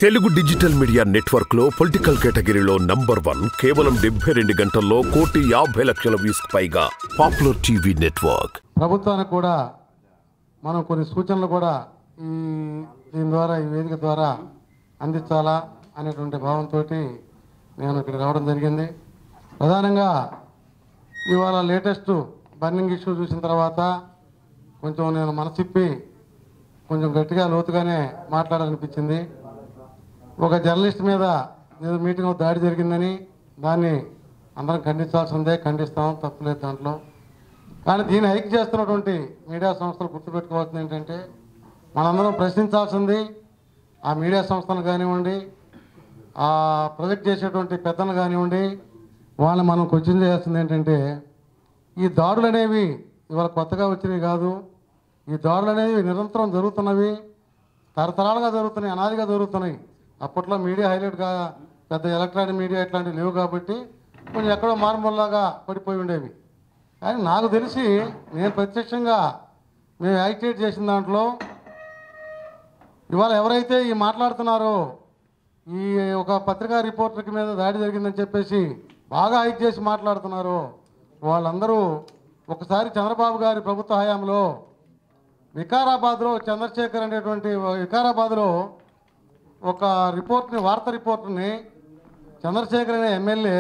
Telugu digital media network లో political కేటగిరీలో number 1 కేవలం 72 గంటల్లో 1,50,00,000 వ్యూస్ పైగా పాపులర్ టీవీ నెట్వర్క్. ప్రభుత్వానికి కూడా మనం కొన్ని సూచనలు కూడా దీని ద్వారా ఈ వేదిక ద్వారా అందించాలా అనేటువంటి భావంతో నేను ఇక్కడ రావడం జరిగింది. ప్రధానంగా ఇవాళ లేటెస్ట్ బర్నింగ్ ఇష్యూ చూసిన తర్వాత కొంచెం నేను మనసిప్పి కొంచెం గట్టిగా లోతుగానే మాట్లాడాలనిపించింది. ఒక జర్నలిస్ట్ మీద ఏదో మీటింగ్లో దాడి జరిగిందని దాన్ని అందరం ఖండించాల్సిందే, ఖండిస్తాం, తప్పులేదు దాంట్లో. కానీ దీన్ని హైక్ చేస్తున్నటువంటి మీడియా సంస్థలు గుర్తుపెట్టుకోవాల్సింది ఏంటంటే మనందరం ప్రశ్నించాల్సింది ఆ మీడియా సంస్థలు కానివ్వండి, ఆ ప్రొజెక్ట్ చేసేటువంటి పెద్దలు కానివ్వండి, వాళ్ళని మనం క్వశ్చన్ చేయాల్సింది ఏంటంటే ఈ దాడులు అనేవి ఇవాళ కొత్తగా వచ్చినవి కాదు. ఈ దాడులు అనేవి నిరంతరం జరుగుతున్నవి, తరతరాలుగా జరుగుతున్నాయి, అనాదిగా జరుగుతున్నాయి. అప్పట్లో మీడియా హైలైట్గా పెద్ద ఎలక్ట్రానిక్ మీడియా ఇట్లాంటివి లేవు కాబట్టి కొంచెం ఎక్కడో మారుమూలలాగా పడిపోయి ఉండేవి. కానీ నాకు తెలిసి నేను ప్రత్యక్షంగా మేము యాక్టివేట్ చేసిన దాంట్లో ఇవాళ ఎవరైతే ఈ మాట్లాడుతున్నారో ఈ ఒక పత్రికా రిపోర్టర్కి మీద దాడి జరిగిందని చెప్పేసి బాగా హైక్ చేసి మాట్లాడుతున్నారో వాళ్ళందరూ ఒకసారి చంద్రబాబు గారి ప్రభుత్వ హయాంలో వికారాబాద్లో చంద్రశేఖర్ అనేటువంటి వికారాబాద్లో ఒక రిపోర్ట్ని, వార్తా రిపోర్టర్ని చంద్రశేఖర్ అనే ఎమ్మెల్యే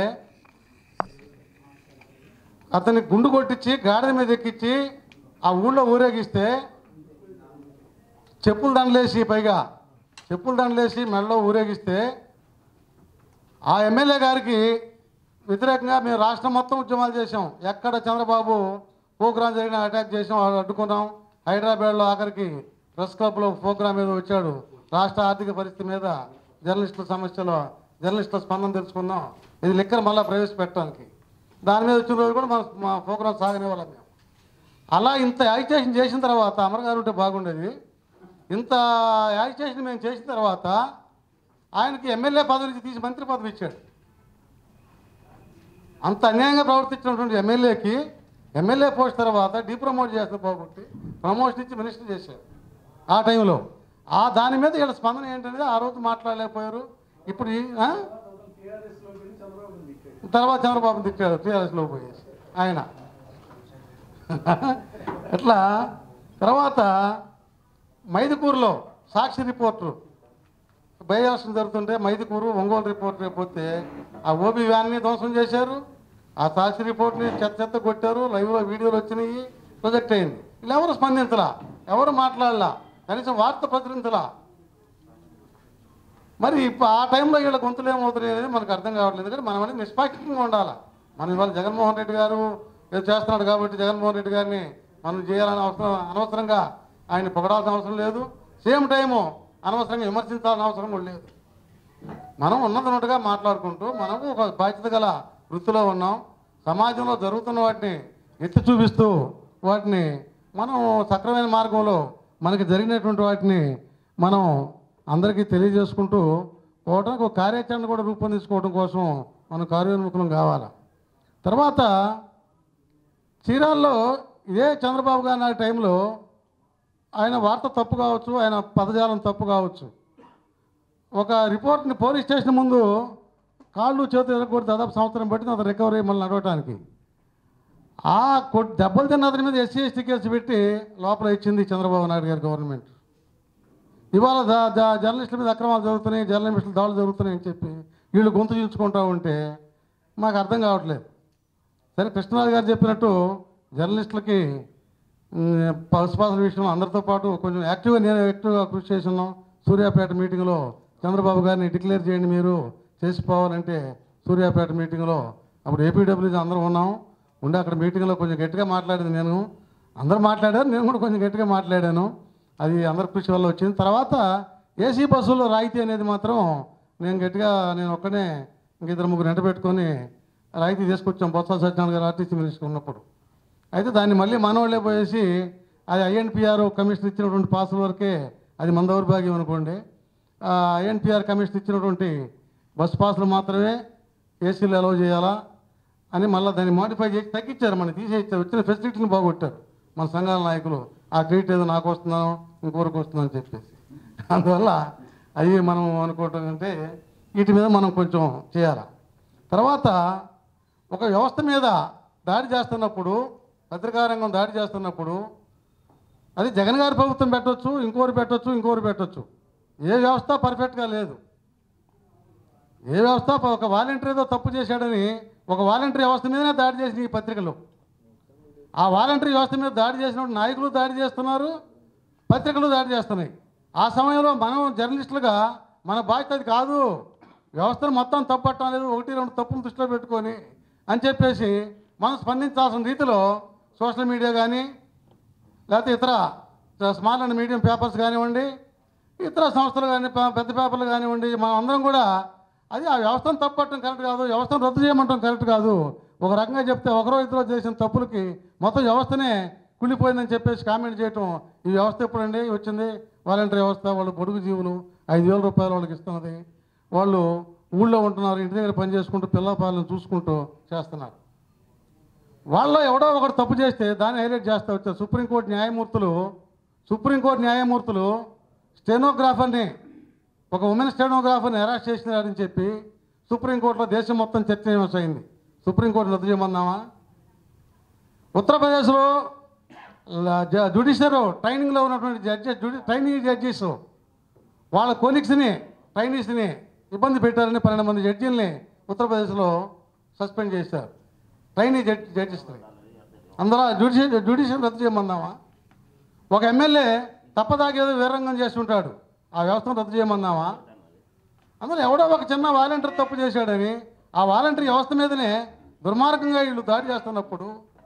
అతన్ని గుండు కొట్టించి గాడిద మీద ఎక్కించి ఆ ఊళ్ళో ఊరేగిస్తే చెప్పులు దండలేసి మెడలో ఊరేగిస్తే ఆ ఎమ్మెల్యే గారికి వ్యతిరేకంగా మేము రాష్ట్రం మొత్తం ఉద్యమాలు చేసాం. ఎక్కడ చంద్రబాబు ప్రోగ్రాం జరిగిన అటాక్ చేసాం, అడ్డుకున్నాం. హైదరాబాద్లో ఆఖరికి ప్రెస్ క్లబ్లో ప్రోగ్రాం మీద వచ్చాడు. రాష్ట్ర ఆర్థిక పరిస్థితి మీద జర్నలిస్టుల సమస్యలో జర్నలిస్టుల స్పందన తెలుసుకున్నాం. ఇది లిక్కర్ మళ్ళీ ప్రవేశపెట్టడానికి దాని మీద వచ్చిన రోజు కూడా మా ప్రోగ్రాం సాగనివ్వాలి మేము. అలా ఇంత యాజిటేషన్ చేసిన తర్వాత అమర్ గారు ఉంటే బాగుండేది. ఇంత యాజిటేషన్ మేము చేసిన తర్వాత ఆయనకి ఎమ్మెల్యే పదవి నుంచి తీసి మంత్రి పదవి ఇచ్చాడు. అంత అన్యాయంగా ప్రవర్తించినటువంటి ఎమ్మెల్యేకి ఎమ్మెల్యే పోస్ట్ తర్వాత డీప్రమోట్ చేస్తారు పోగొట్టి ప్రమోషన్ ఇచ్చి మినిస్టర్ చేశారు ఆ టైంలో. దాని మీద వీళ్ళ స్పందన ఏంటనేది ఆ రోజు మాట్లాడలేకపోయారు. ఇప్పుడు తర్వాత చంద్రబాబు తిట్టాడు టీఆర్ఎస్లో పోయేసి ఆయన. అట్లా తర్వాత మైదుకూరులో సాక్షి రిపోర్టరు బై ఎలక్షన్ జరుగుతుంటే మైదుకూరు ఒంగోలు రిపోర్టర్ పోతే ఆ ఓబీ వ్యాన్ని ధ్వంసం చేశారు. ఆ సాక్షి రిపోర్ట్ని చెత్త కొట్టారు. లైవ్లో వీడియోలు వచ్చినాయి, ప్రొజెక్ట్ అయింది. వీళ్ళు ఎవరు స్పందించలా, ఎవరు మాట్లాడలా, కనీసం వార్త ప్రచురించలా. మరి ఇప్పుడు ఆ టైంలో వీళ్ళ గొంతులు ఏమవుతున్నాయి అనేది మనకు అర్థం కావట్లేదు. కానీ మనం అనేది నిష్పాక్షికంగా ఉండాలి. మనం ఇవాళ జగన్మోహన్ రెడ్డి గారు ఏదో చేస్తున్నాడు కాబట్టి జగన్మోహన్ రెడ్డి గారిని మనం చేయాలని అనవసరంగా ఆయన పొగడాల్సిన అవసరం లేదు. సేమ్ టైము అనవసరంగా విమర్శించాల్సిన అవసరం కూడా లేదు. మనం ఉన్నదన్నట్టుగా మాట్లాడుకుంటూ మనము ఒక బాధ్యత గల వృత్తిలో ఉన్నాం. సమాజంలో జరుగుతున్న వాటిని ఎత్తి చూపిస్తూ వాటిని మనం సక్రమైన మార్గంలో మనకి జరిగినటువంటి వాటిని మనం అందరికీ తెలియజేసుకుంటూ పోవడానికి ఒక కార్యాచరణ కూడా రూపొందించుకోవడం కోసం మనం కార్యోన్ముఖం కావాలి. తర్వాత చీరాల్లో ఇదే చంద్రబాబు గారి నాటి టైంలో ఆయన వార్త తప్పు కావచ్చు, ఆయన పదజాలం తప్పు కావచ్చు. ఒక రిపోర్ట్ని పోలీస్ స్టేషన్ ముందు కాళ్ళు చేతులు ఎరగొట్టి దాదాపు సంవత్సరం పట్టింది అతను రికవరీ మళ్ళీ నడవటానికి. దెబ్బలు తిన్న అతని మీద ఎస్సీ ఎస్టీ కేసు పెట్టి లోపల ఇచ్చింది చంద్రబాబు నాయుడు గారి గవర్నమెంట్. ఇవాళ జర్నలిస్టుల మీద అక్రమాలు జరుగుతున్నాయి, జర్నలిస్టులు దాడులు జరుగుతున్నాయి అని చెప్పి వీళ్ళు గొంతు చీల్చుకుంటూ ఉంటే మాకు అర్థం కావట్లేదు. సరే, కృష్ణరాజు గారు చెప్పినట్టు జర్నలిస్టులకి పశుపాసల విషయంలో అందరితో పాటు కొంచెం నేను యాక్టివ్గా కృషి చేసి ఉన్నాం. సూర్యాపేట మీటింగ్లో చంద్రబాబు గారిని డిక్లేర్ చేయండి మీరు చేసిపోవాలంటే సూర్యాపేట మీటింగ్లో అప్పుడు ఏపీడబ్ల్యూజీ అందరం ఉన్నాం ఉండి అక్కడ మీటింగ్లో కొంచెం గట్టిగా మాట్లాడింది నేను. అందరూ మాట్లాడారు, నేను కూడా కొంచెం గట్టిగా మాట్లాడాను. అది అందరి కృషి వల్ల వచ్చింది. తర్వాత ఏసీ బస్సుల్లో రాయితీ అనేది మాత్రం నేను ఒక్కనే ఇంకిద్దరు ముగ్గురు ఎంట పెట్టుకొని రాయితీ తీసుకొచ్చాం బొత్స సత్యనారాయణ గారు ఆర్టీసీ మినిస్టర్ ఉన్నప్పుడు. అయితే దాన్ని మళ్ళీ మనవాళ్ళే పోయేసి అది ఐఎన్పిఆర్ కమిషన్ ఇచ్చినటువంటి పాసుల వరకే అది మన దౌర్భాగ్యం అనుకోండి. ఐఎన్పిఆర్ కమిషన్ ఇచ్చినటువంటి బస్సు పాసులు మాత్రమే ఏసీలు అలౌ చేయాలా అని మళ్ళీ దాన్ని మోడిఫై చేసి తగ్గించారు. మనం తీసేస్తారు, వచ్చిన ఫెసిలిటీని బాగొట్టారు మన సంఘాల నాయకులు. ఆ క్రెడిట్ ఏదో నాకు వస్తున్నాను ఇంకొకరికి వస్తుందని చెప్పేసి. అందువల్ల అవి మనం అనుకోవటం అంటే వీటి మీద మనం కొంచెం చేయాలి. తర్వాత ఒక వ్యవస్థ మీద దాడి చేస్తున్నప్పుడు, పత్రికా రంగం దాడి చేస్తున్నప్పుడు అది జగన్ గారి ప్రభుత్వం పెట్టవచ్చు, ఇంకోరు పెట్టవచ్చు. ఏ వ్యవస్థ పర్ఫెక్ట్గా లేదు. ఏ వ్యవస్థ ఒక వాలంటీర్ ఏదో తప్పు చేశాడని ఒక వాలంటీర్ వ్యవస్థ మీదనే దాడి చేసిన ఈ పత్రికలు. ఆ వాలంటీర్ వ్యవస్థ మీద దాడి చేసినప్పుడు నాయకులు దాడి చేస్తున్నారు, పత్రికలు దాడి చేస్తున్నాయి. ఆ సమయంలో మనం జర్నలిస్టులుగా మన బాధ్యత అది కాదు. వ్యవస్థను మొత్తం తప్పట్టడం లేదు, 1-2 తప్పులు దృష్టిలో పెట్టుకొని అని చెప్పేసి మనం స్పందించాల్సిన రీతిలో సోషల్ మీడియా కానీ, లేకపోతే ఇతర స్మాల్ అండ్ మీడియం పేపర్స్ కానివ్వండి, ఇతర సంస్థలు కానీ, పెద్ద పేపర్లు కానివ్వండి, మనం అందరం కూడా అది ఆ వ్యవస్థను తప్పట్టడం కరెక్ట్ కాదు, వ్యవస్థను రద్దు చేయమంటాం కరెక్ట్ కాదు. ఒక రకంగా చెప్తే ఒకరో ఇద్దరు చేసిన తప్పులకి మొత్తం వ్యవస్థనే కుళ్ళిపోయిందని చెప్పేసి కామెంట్ చేయటం, ఈ వ్యవస్థ ఎప్పుడండి వచ్చింది? వాలంటీర్ వ్యవస్థ, వాళ్ళు పొడుగు జీవులు, 5,000 రూపాయలు వాళ్ళకి ఇస్తున్నది. వాళ్ళు ఊళ్ళో ఉంటున్నారు, ఇంటి దగ్గర పని చేసుకుంటూ పిల్లపాలను చూసుకుంటూ చేస్తున్నారు. వాళ్ళలో ఎవడో ఒకటి తప్పు చేస్తే దాన్ని హైలైట్ చేస్తూ వచ్చారు. సుప్రీంకోర్టు న్యాయమూర్తులు స్టెనోగ్రాఫర్ని, ఒక ఉమెన్ స్టెనోగ్రాఫర్ని అరెస్ట్ చేసినారని చెప్పి సుప్రీంకోర్టులో దేశం మొత్తం చర్చనీయాంశం అయింది. సుప్రీంకోర్టు రద్దు చేయమన్నామా? ఉత్తరప్రదేశ్లో జ్యుడిషియర్ ట్రైనింగ్లో ఉన్నటువంటి ట్రైనింగ్ జడ్జెస్ వాళ్ళ ట్రైనీస్ని ఇబ్బంది పెట్టారని 12 మంది జడ్జీల్ని ఉత్తరప్రదేశ్లో సస్పెండ్ చేశారు. ట్రైనీ జడ్జెస్ని అందరూ జ్యుడిషియర్ రద్దు చేయమన్నామా? ఒక ఎమ్మెల్యే తప్పదాగేదో వీరంగం చేస్తుంటాడు, ఆ వ్యవస్థను రద్దు చేయమన్నామా? అందులో ఎవడో ఒక చిన్న వాలంటీర్ తప్పు చేశాడని ఆ వాలంటీర్ వ్యవస్థ మీదనే దుర్మార్గంగా వీళ్ళు దాడి చేస్తున్నప్పుడు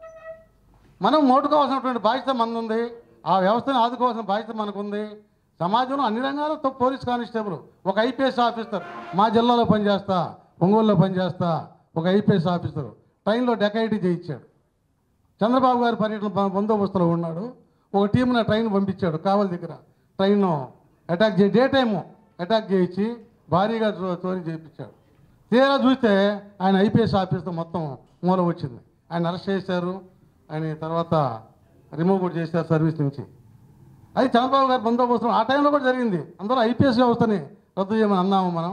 మనం మోటుకోవాల్సినటువంటి బాధ్యత మనది. ఆ వ్యవస్థను ఆదుకోవాల్సిన బాధ్యత మనకుంది. సమాజంలో అన్ని రంగాల్లో పోలీస్ కానిస్టేబుల్, ఒక ఐపీఎస్ ఆఫీసర్, మా జిల్లాలో పనిచేస్తా, ఒంగోలులో పనిచేస్తా, ఒక ఐపీఎస్ ఆఫీసర్ ట్రైన్లో డెకైటీ చేయించాడు. చంద్రబాబు గారి పర్యటన బందోబస్తులో ఉన్నాడు, ఒక టీంను ట్రైన్ పంపించాడు కావలి దగ్గర. ట్రైన్ను డే టైము అటాక్ చేయించి భారీగా చోరీ చేయించాడు. తీరా చూస్తే ఆయన ఐపీఎస్ ఆఫీసర్ మొత్తం మూల వచ్చింది. ఆయన అరెస్ట్ చేశారు, ఆయన తర్వాత రిమూవ్ కూడా చేశారు సర్వీస్ నుంచి. అది చంద్రబాబు గారి బందోబస్తు ఆ టైంలో కూడా జరిగింది. అందులో ఐపీఎస్ వ్యవస్థని రద్దు చేయమని అన్నాము మనం.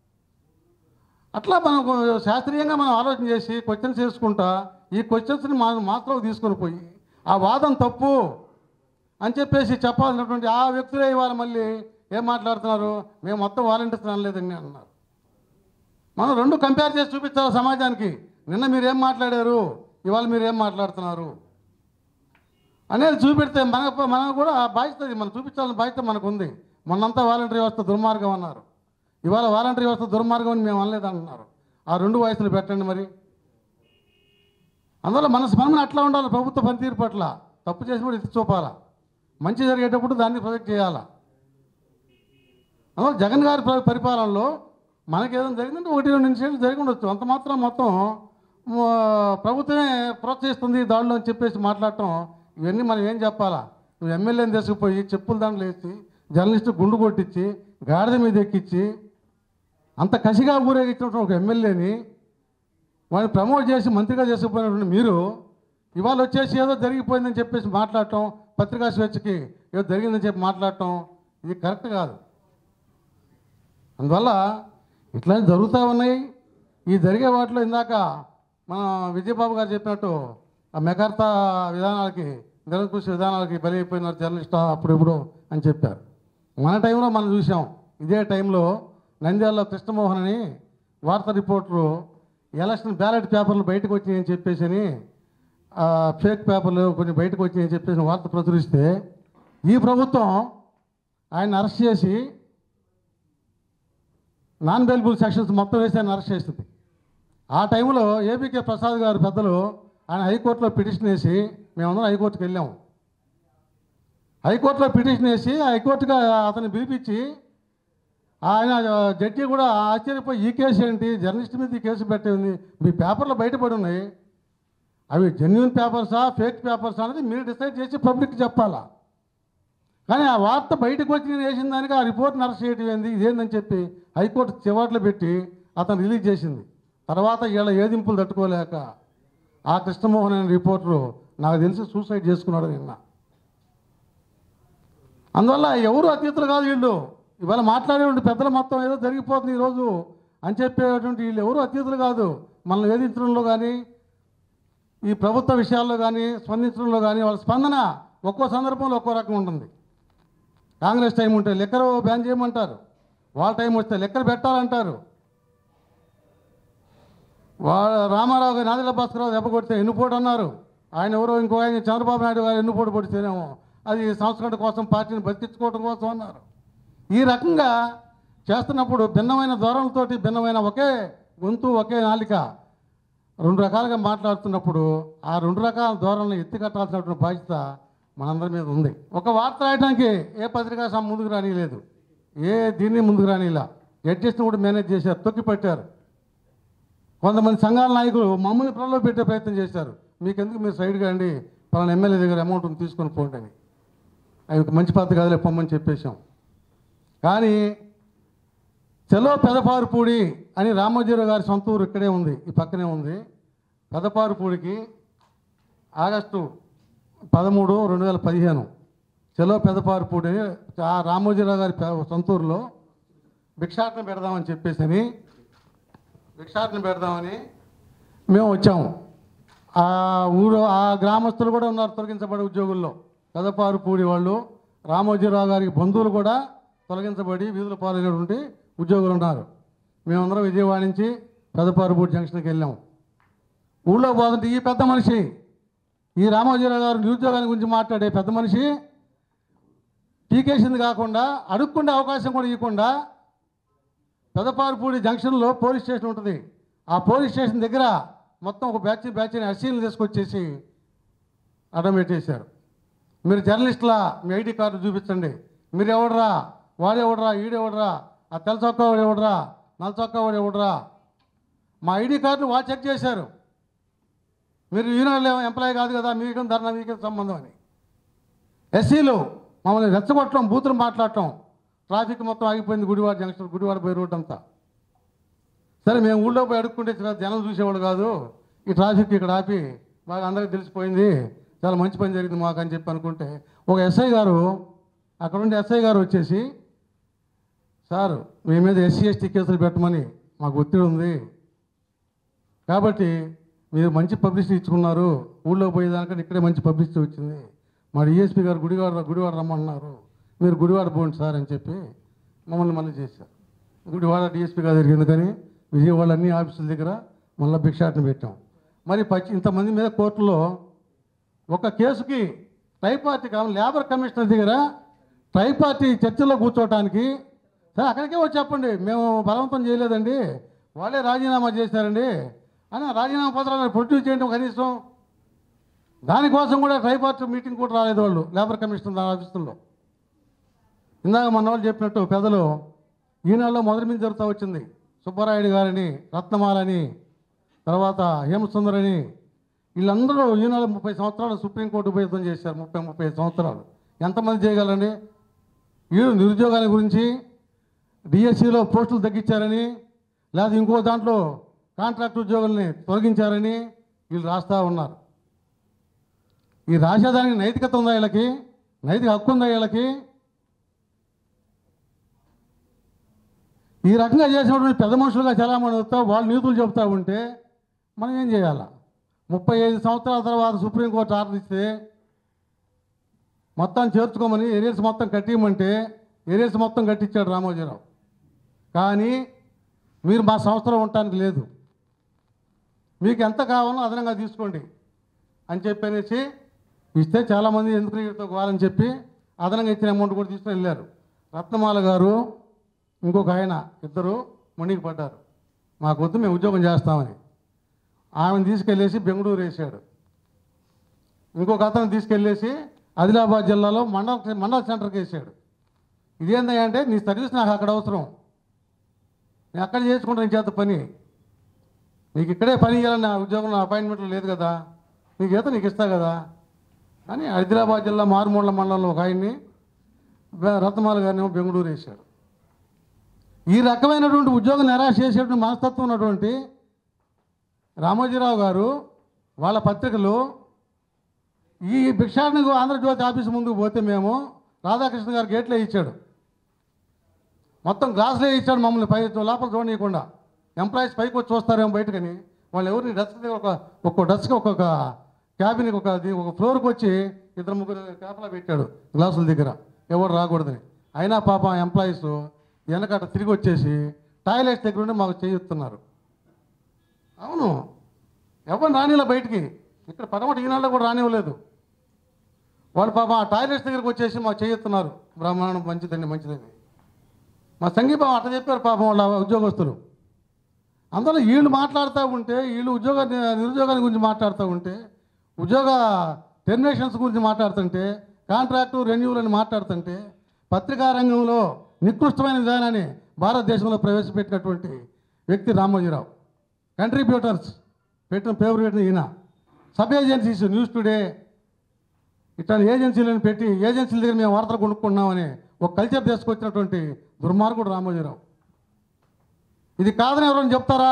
అట్లా మనం శాస్త్రీయంగా మనం ఆలోచన చేసి క్వశ్చన్స్ చేసుకుంటా ఈ క్వశ్చన్స్ని మాత్రం తీసుకొని పోయి ఆ వాదం తప్పు అని చెప్పేసి చెప్పాల్సినటువంటి ఆ వ్యక్తులే ఇవాళ మళ్ళీ ఏం మాట్లాడుతున్నారు, మేము మొత్తం వాలంటీర్స్ అనలేదండి అన్నారు. మనం రెండు కంపేర్ చేసి చూపించాలి సమాజానికి. నిన్న మీరేం మాట్లాడారు, ఇవాళ మీరేం మాట్లాడుతున్నారు అనేది చూపెడితే మనకు కూడా ఆ బాధ్యత, మనం చూపించాల్సిన బాధ్యత మనకు ఉంది. మొన్నంతా వాలంటీర్ వ్యవస్థ దుర్మార్గం అన్నారు, ఇవాళ వాలంటీర్ వ్యవస్థ దుర్మార్గం అని మేము అనలేదంటున్నారు. ఆ 2 వాయిస్లు పెట్టండి మరి. అందువల్ల మన స్పందన అట్లా ఉండాలి. ప్రభుత్వ పనితీరు పట్ల తప్పు చేసినప్పుడు ఎత్తి చూపాలా, మంచి జరిగేటప్పుడు దాన్ని ప్రొజెక్ట్ చేయాలా. అందువల్ల జగన్ గారి పరిపాలనలో మనకేదైనా జరిగిందంటే 1-2 ఇన్సిడెంట్లు జరిగి ఉండొచ్చు. అంత మాత్రం మొత్తం ప్రభుత్వమే ప్రోత్సహిస్తుంది దాడిలో అని చెప్పేసి మాట్లాడటం, ఇవన్నీ మనం ఏం చెప్పాలా? నువ్వు ఎమ్మెల్యేని తీసుకుపోయి చెప్పుల దాంట్లో వేసి జర్నలిస్టు గుండు కొట్టించి గాడిద మీద ఎక్కించి అంత కసిగా ఊరేగించినటువంటి ఒక ఎమ్మెల్యేని వాడిని ప్రమోట్ చేసి మంత్రిగా చేసుకుపోయినటువంటి మీరు ఇవాళ వచ్చేసి ఏదో జరిగిపోయిందని చెప్పేసి మాట్లాడటం, పత్రికా స్వేచ్ఛకి ఏదో జరిగిందని చెప్పి మాట్లాడటం, ఇది కరెక్ట్ కాదు. అందువల్ల ఇట్లానే జరుగుతూ ఉన్నాయి. ఈ జరిగే వాటిలో ఇందాక మన విజయబాబు గారు చెప్పినట్టు ఆ మెకార్తా విధానాలకి, నిరంకుశ విధానాలకి బలి అయిపోయినారు జర్నలిస్ట్ అప్పుడెప్పుడు అని చెప్పారు. మన టైంలో మనం చూసాం. ఇదే టైంలో నంద్యాలలో కృష్ణమోహన్ అని వార్తా రిపోర్టరు ఎలక్షన్ బ్యాలెట్ పేపర్లు బయటకు వచ్చినాయని చెప్పేసి ఫేక్ పేపర్లు కొంచెం బయటకు వచ్చినాయని చెప్పేసి వార్త ప్రచురిస్తే ఈ ప్రభుత్వం ఆయన అరెస్ట్ చేసి నాన్ బెయిలబుల్ సెక్షన్స్ మొత్తం వేసి ఆయన అరెస్ట్ చేస్తుంది. ఆ టైంలో ఏబీకే ప్రసాద్ గారు పెద్దలు ఆయన హైకోర్టులో పిటిషన్ వేసి మేమందరం హైకోర్టుకి వెళ్ళాము. హైకోర్టులో పిటిషన్ వేసి హైకోర్టుగా అతన్ని పిలిపించి ఆయన జడ్జి కూడా ఆశ్చర్యపోయి ఈ కేసు ఏంటి, జర్నలిస్ట్ మీద ఈ కేసు పెట్టింది, మీ పేపర్లో బయటపడి ఉన్నాయి, అవి జెన్యున్ పేపర్సా ఫేక్ పేపర్సా అనేది మీరు డిసైడ్ చేసి పబ్లిక్కి చెప్పాలా. కానీ ఆ వార్త బయటకు వచ్చి నేను వేసిన దానికి ఆ రిపోర్ట్ని అరెస్ట్ చేయడం ఏంది, ఇదేందని చెప్పి హైకోర్టు చివాట్లు పెట్టి అతను రిలీజ్ చేసింది. తర్వాత వీళ్ళ ఏదింపులు తట్టుకోలేక ఆ కృష్ణమోహన్ అనే రిపోర్టరు నాకు తెలిసి సూసైడ్ చేసుకున్నాడు నిన్న. అందువల్ల ఎవరు అతీతులు కాదు వీళ్ళు. ఇవాళ మాట్లాడేటువంటి పెద్దల మొత్తం ఏదో జరిగిపోతుంది ఈరోజు అని చెప్పేటువంటి వీళ్ళు ఎవరు అతిథులు కాదు. మనల్ని వేధించడంలో కానీ ఈ ప్రభుత్వ విషయాల్లో కానీ స్పందించడంలో కానీ వాళ్ళ స్పందన ఒక్కో సందర్భంలో ఒక్కో రకం ఉంటుంది. కాంగ్రెస్ టైం ఉంటే లెక్కరు బ్యాన్ చేయమంటారు, వాళ్ళ టైం వస్తే లెక్కలు పెట్టాలంటారు. రామారావు గారు నాదిల భాస్కరరావు దెబ్బ కొడితే ఎన్నుపోటు అన్నారు. ఆయన ఎవరో ఇంకో ఆయన చంద్రబాబు నాయుడు గారు ఎన్నుపోటు పొడితేనేమో అది సంస్కరణ కోసం పార్టీని బతికించుకోవడం కోసం అన్నారు. ఈ రకంగా చేస్తున్నప్పుడు భిన్నమైన ధోరణులతోటి భిన్నమైన ఒకే గొంతు ఒకే నాలిక రెండు రకాలుగా మాట్లాడుతున్నప్పుడు ఆ రెండు రకాల ధోరణులను ఎత్తికట్టాల్సినటువంటి బాధ్యత మనందరి మీద ఉంది. ఒక వార్త రాయడానికి ఏ పత్రికా ముందుకు రానిలేదు, ఏ దీన్ని ముందుకు రానిలా. అడ్జస్ట్ని కూడా మేనేజ్ చేశారు, తొక్కి పెట్టారు. కొంతమంది సంఘాల నాయకులు మమ్మల్ని ప్రలోభ పెట్టే ప్రయత్నం చేశారు. మీకెందుకు మీరు సైడ్గా అండి పలానా ఎమ్మెల్యే దగ్గర అమౌంట్ తీసుకొని పోండి అని. అవి మంచి పద్ధతి కాదులే పొమ్మని చెప్పేశాం. కానీ చలో పెదపారుపూడి అని రామోజీరావు గారి సొంత ఊరు ఇక్కడే ఉంది, ఈ పక్కనే ఉంది. పెదపారుపూడికి ఆగస్టు 13, 2015 చలో పెదపారుపూడి అని ఆ రామోజీరావు గారి సొంత ఊరులో భిక్షాటన పెడదామని చెప్పేసి భిక్షాటన పెడదామని మేము వచ్చాము. ఆ ఊరు ఆ గ్రామస్తులు కూడా ఉన్నారు తొలగించబడే ఉద్యోగుల్లో. పెదపారుపూడి వాళ్ళు రామోజీరావు గారికి బంధువులు కూడా తొలగించబడి వీధుల పాలైనటువంటి ఉద్యోగులు ఉన్నారు. మేమందరం విజయవాడ నుంచి పెదపారుపూడి జంక్షన్కి వెళ్ళాము. ఊళ్ళో పోతుంటే ఈ పెద్ద మనిషి, ఈ రామోజీరావు గారు నిరుద్యోగాన్ని గురించి మాట్లాడే పెద్ద మనిషి టీకేసింది కాకుండా అడుక్కుండే అవకాశం కూడా ఇవ్వకుండా పెదపారుపూడి జంక్షన్లో పోలీస్ స్టేషన్ ఉంటుంది. ఆ పోలీస్ స్టేషన్ దగ్గర మొత్తం ఒక బ్యాచ్ని అర్సీలు తీసుకొచ్చేసి అడ్డం పెట్టేశారు. మీరు జర్నలిస్టులా మీ ఐడి కార్డు చూపించండి, మీరు ఎవడరా, వాడెవడరా, ఈడెవడరా, ఆ తెల్ల చొక్కా వాడు ఎవడరా, నల్ల చొక్కా వాడు ఎవడరా, మా ఐడి కార్డులు వాళ్ళు చెక్ చేశారు. మీరు యూనియన్లో ఎంప్లాయీ కాదు కదా, మీకేం ధర్నా మీకేం సంబంధం అని. ఎస్సీలు మమ్మల్ని రెచ్చగొట్టడం, బూతులు మాట్లాడటం, ట్రాఫిక్ మొత్తం ఆగిపోయింది. గుడివాడ జంక్షన్, గుడివాడ పోయి రోడ్ అంతా. సరే మేము ఊళ్ళో పోయి అడుక్కుంటే జనం చూసేవాళ్ళు కాదు, ఈ ట్రాఫిక్ ఇక్కడ ఆపి బాగా అందరికీ తెలిసిపోయింది, చాలా మంచి పని జరిగింది మాకు అని చెప్పి అనుకుంటే ఒక ఎస్ఐ గారు, అక్కడ ఉండే ఎస్ఐ గారు వచ్చేసి, సార్ మీ మీద ఎస్సీ ఎస్టీ కేసులు పెట్టమని మాకు ఒత్తిడి ఉంది కాబట్టి మీరు మంచి పబ్లిసిటీ ఇచ్చుకున్నారు, ఊళ్ళో పోయేదానికంటే ఇక్కడే మంచి పబ్లిసిటీ వచ్చింది, మా డిఎస్పీ గారు గుడివాడ రమ్మన్నారు, మీరు గుడివాడ పోండి సార్ అని చెప్పి మమ్మల్ని మళ్ళీ చేశారు. గుడివాడ డిఎస్పీ గారు జరిగింది కానీ విజయవాడ అన్ని ఆఫీసుల దగ్గర మళ్ళీ భిక్షాటన పెట్టాం. మరి ఇంతమంది మీద కోర్టులో ఒక కేసుకి ట్రైపార్టీ లేబర్ కమిషనర్ దగ్గర ట్రైపార్టీ చర్చల్లో కూర్చోవటానికి, సార్ అక్కడికే వచ్చి చెప్పండి మేము బలవంతం చేయలేదండి, వాళ్ళే రాజీనామా చేశారండి అని రాజీనామా పత్రాలను ప్రొడ్యూస్ చేయడం కనీసం దానికోసం కూడా ట్రైపార్టీ మీటింగ్ కూడా రాలేదు వాళ్ళు లేబర్ కమిషనర్ ఆఫీసుల్లో. ఇందాక మన వాళ్ళు చెప్పినట్టు పెద్దలు ఈనాడులో మొదటి మీద జరుగుతూ వచ్చింది. సుబ్బరాయుడు గారిని, రత్నమాలని, తర్వాత హేమసుందరని, వీళ్ళందరూ ఈనాడు 30 సంవత్సరాలు సుప్రీంకోర్టు ప్రయత్నం చేశారు. 30 సంవత్సరాలు ఎంతమంది చేయగలండి? వీళ్ళు నిరుద్యోగాల గురించి డిఎస్సిలో పోస్టులు తగ్గించారని, లేదా ఇంకో దాంట్లో కాంట్రాక్ట్ ఉద్యోగుల్ని తొలగించారని వీళ్ళు రాస్తూ ఉన్నారు. ఈ రాసేదానికి నైతికత ఉందా వీళ్ళకి? నైతిక హక్కు ఉందా వీళ్ళకి? ఈ రకంగా చేసినటువంటి పెద్ద మనుషులుగా చాలామంది వస్తా వాళ్ళు నీతులు చెబుతూ ఉంటే మనం ఏం చేయాలా? 35 సంవత్సరాల తర్వాత సుప్రీంకోర్టు ఆర్డర్ ఇస్తే మొత్తం చేర్చుకోమని ఏరియల్స్ మొత్తం కట్టియమంటే ఏరియల్స్ మొత్తం కట్టించాడు రామోజీరావు. కానీ మీరు మా సంవత్సరం ఉండటానికి లేదు, మీకు ఎంత కావాలో అదనంగా తీసుకోండి అని చెప్పనేసి ఇస్తే చాలామంది ఎందుకు వీటితో కావాలని చెప్పి అదనంగా ఇచ్చిన అమౌంట్ కూడా తీసుకొని వెళ్ళారు. రత్నమాల గారు ఇంకొక ఆయన ఇద్దరు మొండికి పడ్డారు, మాకొద్దు మేము ఉద్యోగం చేస్తామని. ఆమెను తీసుకెళ్ళేసి బెంగళూరు వేసాడు. ఇంకొక అతను తీసుకెళ్ళేసి ఆదిలాబాద్ జిల్లాలో మండల సెంటర్కి వేసాడు. ఇదేందా అంటే నీ సర్వీస్ నాకు అక్కడ అవసరం, నేను అక్కడ చేసుకుంటాను చేత పని, నీకు ఇక్కడే పని చేయాలని నా ఉద్యోగంలో అపాయింట్మెంట్లు లేదు కదా, నీకు చేత నీకు ఇస్తా కదా అని ఆదిలాబాద్ జిల్లా మారుమూల మండలంలో ఒక ఆయన్ని రత్నమాల గారిని బెంగళూరు వేశాడు. ఈ రకమైనటువంటి ఉద్యోగం నిరాశ చేసేటువంటి మనస్తత్వం ఉన్నటువంటి రామోజీరావు గారు వాళ్ళ పత్రికలు ఈ భిక్షాటనకు ఆంధ్రజ్యోతి ఆఫీసు ముందుకు పోతే మేము రాధాకృష్ణ గారు గేట్లో ఇచ్చాడు. మొత్తం గ్లాసులే ఇచ్చాడు మమ్మల్ని పై లోపల చూడనీయకుండా. ఎంప్లాయీస్ పైకి వచ్చి చూస్తారేమో బయటకని వాళ్ళు ఎవరిని డెస్క్ దగ్గర ఒక్కొక్క డెస్క్ ఒక్కొక్క క్యాబిన్కి ఒక ఫ్లోర్కి వచ్చి 2-3 కాపలా పెట్టాడు గ్లాసుల దగ్గర ఎవరు రాకూడదని. అయినా పాపం ఎంప్లాయీస్ వెనకట తిరిగి వచ్చేసి టాయిలెట్స్ దగ్గర ఉండి మాకు చేయిస్తున్నారు. అవును, ఎవరు రానిలా బయటికి. ఇక్కడ పడమటి ఈనాళ్ళు కూడా రానివ్వలేదు. వాళ్ళు పాపం ఆ టాయిలెట్స్ దగ్గరికి వచ్చేసి మాకు చేయిస్తున్నారు. బ్రహ్మాండం, మంచిదండి మంచిదండి. మా సంఘీభావం అట్లా చెప్పారు పాపం వాళ్ళ ఉద్యోగస్తులు. అందులో వీళ్ళు మాట్లాడుతూ ఉంటే, వీళ్ళు నిరుద్యోగాల గురించి మాట్లాడుతూ ఉంటే, ఉద్యోగ టెర్మినేషన్స్ గురించి మాట్లాడుతుంటే, కాంట్రాక్టు రెన్యూవల్ అని మాట్లాడుతుంటే, పత్రికా రంగంలో నికృష్టమైన విధానాన్ని భారతదేశంలో ప్రవేశపెట్టినటువంటి వ్యక్తి రామోజీరావు. కంట్రిబ్యూటర్స్ పెట్టిన ఫేవరెట్ ఈయన. సబ్ ఏజెన్సీస్, న్యూస్ టుడే ఇట్లాంటి ఏజెన్సీలను పెట్టి ఏజెన్సీల దగ్గర మేము వార్తలు కొనుక్కున్నామని ఒక కల్చర్ తీసుకొచ్చినటువంటి దుర్మార్గుడు రామోజీరావు. ఇది కాదని ఎవరైనా చెప్తారా?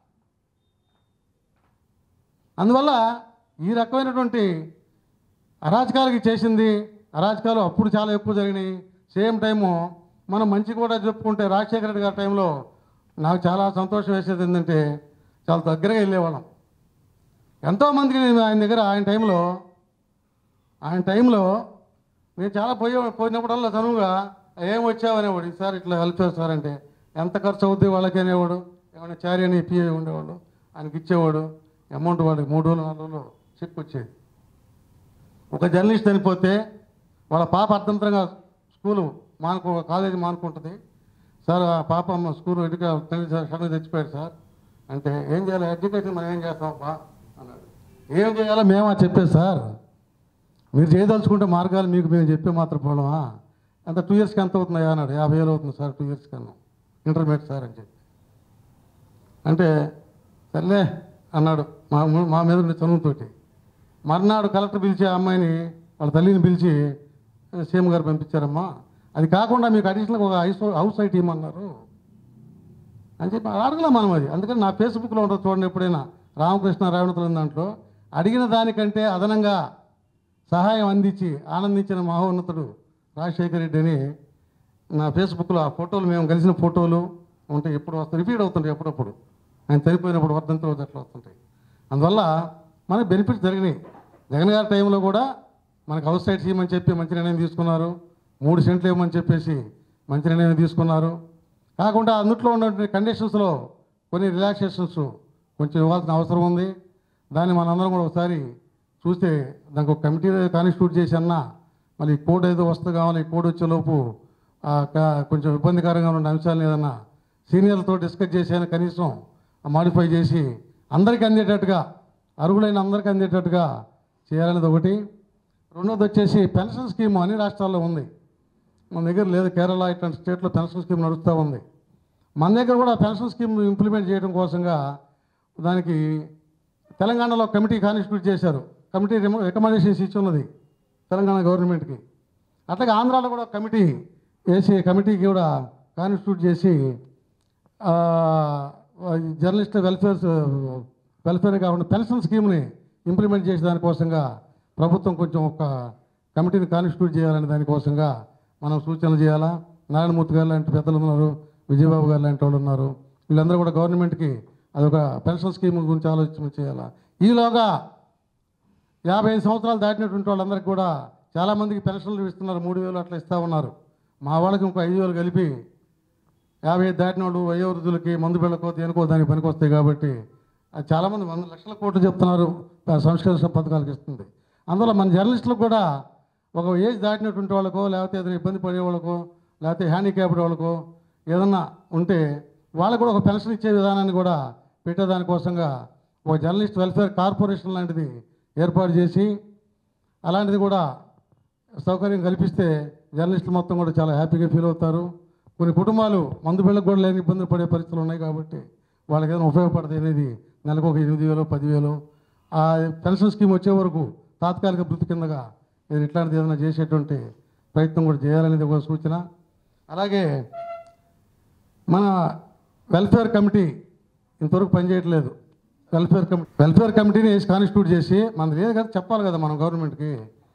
అందువల్ల ఈ రకమైనటువంటి అరాచకాలకి చేసింది. అరాచకాలు అప్పుడు చాలా ఎక్కువ జరిగినాయి. సేమ్ టైము మనం మంచి కూడా చెప్పుకుంటే రాజశేఖర రెడ్డి గారి టైంలో నాకు చాలా సంతోషం వేసేది ఏంటంటే చాలా దగ్గరగా వెళ్ళేవాళ్ళం. ఎంతోమందికి ఆయన టైంలో నేను చాలా పోయినప్పుడల్లా చనువుగా ఏం వచ్చావనేవాడు. ఈసారి ఇట్లా హెల్ప్ చేస్తారంటే ఎంత ఖర్చు అవుద్ది వాళ్ళకి అనేవాడు. ఏమైనా చారీ అని పిఏ ఉండేవాడు, ఆయనకి ఇచ్చేవాడు. అమౌంట్ వాడికి 3 రోజులు 4 రోజులు చెక్ వచ్చేది. ఒక జర్నలిస్ట్ చనిపోతే వాళ్ళ పాప అర్థంతరంగా కాలేజీ మానుకుంటుంది. సార్ ఆ పాప అమ్మ స్కూల్ సడన్గా తెచ్చిపోయాడు సార్ అంటే, ఏం చేయాలి ఎడ్యుకేషన్ మనం ఏం చేస్తాం బా అన్నాడు. ఏం చేయాలో మేమా చెప్పేది సార్, మీరు చేయదలుచుకుంటే మార్గాలు మీకు మేము చెప్పే మాత్రం పోవడమా, అంత 2 ఇయర్స్కి ఎంత అవుతున్నాయా అన్నాడు. 50,000 అవుతుంది సార్ 2 ఇయర్స్కి అన్నాం, ఇంటర్మీడియట్ సార్ అని చెప్పి. అంటే సర్లే అన్నాడు మా మీద ఉండే చదువుతోటి. మర్నాడు కలెక్టర్ పిలిచి ఆ అమ్మాయిని వాళ్ళ తల్లిని పిలిచి సీఎం గారు పంపించారమ్మా, అది కాకుండా మీకు అడిషనల్గా ఒక హౌస్ సైట్ ఇవ్వమన్నారు అని చెప్పి అడగలే మనం. అది అందుకని నా ఫేస్బుక్లో ఉంటుంది చూడండి, ఎప్పుడైనా రామకృష్ణ రేవణతుల దాంట్లో అడిగిన దానికంటే అదనంగా సహాయం అందించి ఆనందించిన మహోన్నతుడు రాజశేఖర రెడ్డి అని నా ఫేస్బుక్లో ఆ ఫోటోలు, మేము కలిసిన ఫోటోలు ఉంటాయి. ఎప్పుడు వస్తాయి, రిపీట్ అవుతుంటాయి అప్పుడప్పుడు. ఆయన చనిపోయినప్పుడు వర్ధంతి రోజు అట్లా వస్తుంటాయి. అందువల్ల మనకు బెనిఫిట్స్ జరిగినాయి. జగన్ గారి టైంలో కూడా మనకు హౌస్ సైట్స్ ఇవ్వమని చెప్పి మంచి నిర్ణయం తీసుకున్నారు. 3 సెంట్లు ఇవ్వమని చెప్పేసి మంచి నిర్ణయం తీసుకున్నారు. కాకుండా అందుట్లో ఉన్నటువంటి కండిషన్స్లో కొన్ని రిలాక్సేషన్స్ కొంచెం ఇవ్వాల్సిన అవసరం ఉంది. దాన్ని మనందరం కూడా ఒకసారి చూస్తే దానికి ఒక కమిటీ కాన్స్టిట్యూట్ చేసి అన్నా మళ్ళీ కోడ్ ఏదో వస్తూ కావాలి, కోడ్ వచ్చేలోపు కొంచెం ఇబ్బందికరంగా ఉన్న అంశాలను ఏదన్నా సీనియర్లతో డిస్కస్ చేసి కనీసం మాడిఫై చేసి అందరికీ అందేటట్టుగా, అర్హులైన అందరికీ అందేటట్టుగా చేయాలనేది ఒకటి. రెండోది వచ్చేసి పెన్షన్ స్కీమ్ అన్ని రాష్ట్రాల్లో ఉంది, మన దగ్గర లేదు. కేరళ ఇట్లాంటి స్టేట్లో పెన్షన్ స్కీమ్ నడుస్తూ ఉంది. మన దగ్గర కూడా పెన్షన్ స్కీమ్ ఇంప్లిమెంట్ చేయడం కోసంగా దానికి తెలంగాణలో కమిటీ కాన్స్టిట్యూట్ చేశారు. కమిటీ రికమెండేషన్స్ ఇచ్చి ఉన్నది తెలంగాణ గవర్నమెంట్కి. అట్లాగే ఆంధ్రాలో కూడా కమిటీ వేసి కమిటీకి కూడా కాన్స్టిట్యూట్ చేసి జర్నలిస్ట్ వెల్ఫేర్ కాకుండా పెన్షన్ స్కీమ్ని ఇంప్లిమెంట్ చేసే దానికోసంగా ప్రభుత్వం కొంచెం ఒక కమిటీని కాన్స్టిట్యూట్ చేయాలనే దానికోసంగా మనం సూచనలు చేయాలా. నారాయణమూర్తి గారు లాంటి పెద్దలు ఉన్నారు, విజయబాబు గారు లాంటి వాళ్ళు ఉన్నారు. వీళ్ళందరూ కూడా గవర్నమెంట్కి అదొక పెన్షన్ స్కీమ్ గురించి ఆలోచన చేయాలా. ఈలోగా 55 సంవత్సరాలు దాటినటువంటి వాళ్ళందరికీ కూడా చాలామందికి పెన్షన్లు ఇస్తున్నారు, 3,000 అట్లా ఇస్తూ ఉన్నారు. మా వాళ్ళకి ఇంకో 5,000 కలిపి 50 దాటిన వాళ్ళు వయోవృద్ధులకి మందు బిళ్ళకో దేనికో దానికి పనికి వస్తాయి. కాబట్టి చాలామంది 100 లక్షల కోట్లు చెప్తున్నారు సంస్కరణ పథకాలకు ఇస్తుంది. అందువల్ల మన జర్నలిస్టులకు కూడా ఒక ఏజ్ దాటినటువంటి వాళ్ళకో, లేకపోతే ఏదైనా ఇబ్బంది పడే వాళ్ళకో, లేకపోతే హ్యాండిక్యాప్డ్ వాళ్ళకో ఏదన్నా ఉంటే వాళ్ళకు కూడా ఒక పెన్షన్ ఇచ్చే విధానాన్ని కూడా పెట్టేదానికోసంగా ఒక జర్నలిస్ట్ వెల్ఫేర్ కార్పొరేషన్ లాంటిది ఏర్పాటు చేసి అలాంటిది కూడా సౌకర్యం కల్పిస్తే జర్నలిస్టులు మొత్తం కూడా చాలా హ్యాపీగా ఫీల్ అవుతారు. కొన్ని కుటుంబాలు మందు బిళ్ళకు కూడా లేని ఇబ్బందులు పడే పరిస్థితులు ఉన్నాయి. కాబట్టి వాళ్ళకి ఏదైనా ఉపయోగపడుతుంది అనేది నెలకు ఒక 8,000 10,000 ఆ పెన్షన్ స్కీమ్ వచ్చే వరకు తాత్కాలిక వృత్తి కిందగా నేను ఇట్లాంటిది ఏదైనా చేసేటువంటి ప్రయత్నం కూడా చేయాలనేది ఒక సూచన. అలాగే మన వెల్ఫేర్ కమిటీ ఇంతవరకు పనిచేయట్లేదు. వెల్ఫేర్ కమిటీని వేసి కాన్స్టిట్యూట్ చేసి మనది లేదు కదా చెప్పాలి కదా మనం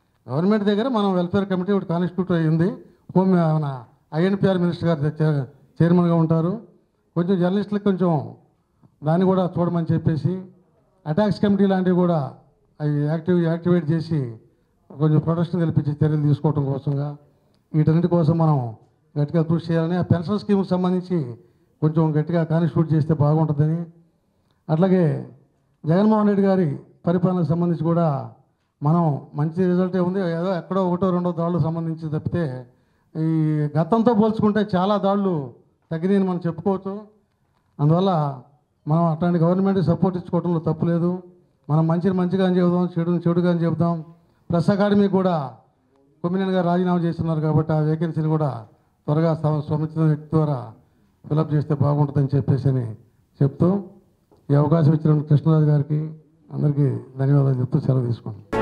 గవర్నమెంట్ దగ్గర మనం వెల్ఫేర్ కమిటీ ఒకటి కాన్స్టిట్యూట్ అయ్యింది. మన INPR మినిస్టర్ గారు చైర్మన్గా ఉంటారు. కొంచెం జర్నలిస్టులకు కొంచెం దాన్ని కూడా చూడమని చెప్పేసి అటాక్స్ కమిటీ లాంటివి కూడా అవి యాక్టివేట్ చేసి కొంచెం ప్రొటెక్షన్ కల్పించి చర్యలు తీసుకోవడం కోసంగా వీటన్నిటి కోసం మనం గట్టిగా కృషి చేయాలని, ఆ పెన్షన్ స్కీమ్కి సంబంధించి కొంచెం గట్టిగా కాన్స్టిట్యూట్ చేస్తే బాగుంటుందని, అట్లాగే జగన్మోహన్ రెడ్డి గారి పరిపాలనకు సంబంధించి కూడా మనం మంచి రిజల్టే ఉంది. ఏదో ఎక్కడో ఒకటో రెండో దాడులు సంబంధించి తప్పితే ఈ గతంతో పోల్చుకుంటే చాలా దాడులు తగ్గినాయని మనం చెప్పుకోవచ్చు. అందువల్ల మనం అట్లాంటి గవర్నమెంట్కి సపోర్ట్ ఇచ్చుకోవడంలో తప్పు లేదు. మనం మంచిగా అని చెబుదాం, చెడుగా అని చెబుదాం. ప్రెస్ అకాడమీ కూడా కొమ్మినేని గారు రాజీనామా చేస్తున్నారు కాబట్టి ఆ వేకెన్సీని కూడా త్వరగా సముచిత వ్యక్తి ద్వారా ఫిలప్ చేస్తే బాగుంటుందని చెప్పేసి అని చెప్తూ ఈ అవకాశం ఇచ్చిన కృష్ణరాజు గారికి అందరికీ ధన్యవాదాలు చెప్తూ సెలవు తీసుకున్నాను.